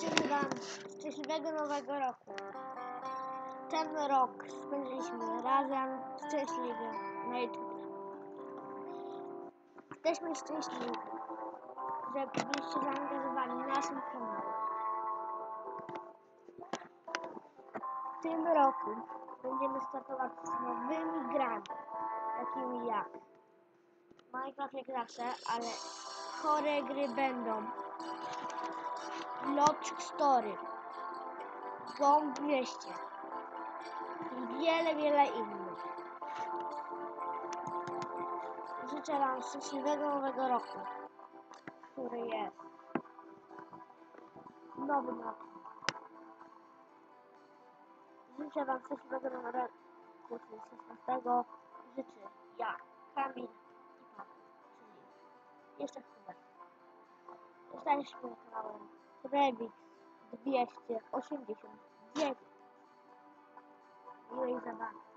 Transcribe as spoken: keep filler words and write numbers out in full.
Życzę Wam szczęśliwego nowego roku. Ten rok spędziliśmy razem szczęśliwie na YouTube. Jesteśmy szczęśliwi, że byliście zaangażowani w naszym kanale. W tym roku będziemy startować z nowymi grami, takimi jak Minecraft jak zawsze, ale chore gry będą. Block Story, Bomb dwieście i wiele, wiele innych. Życzę Wam szczęśliwego nowego roku, który jest nowym rokiem. Życzę Wam szczęśliwego nowego roku, czyli szesnastego. Życzę ja, Kamil i Paweł, czyli jeszcze Hubert. Zostaliśmy kanałem Trebix dwieście osiemdziesiąt dziewięć. Miłej zabawy.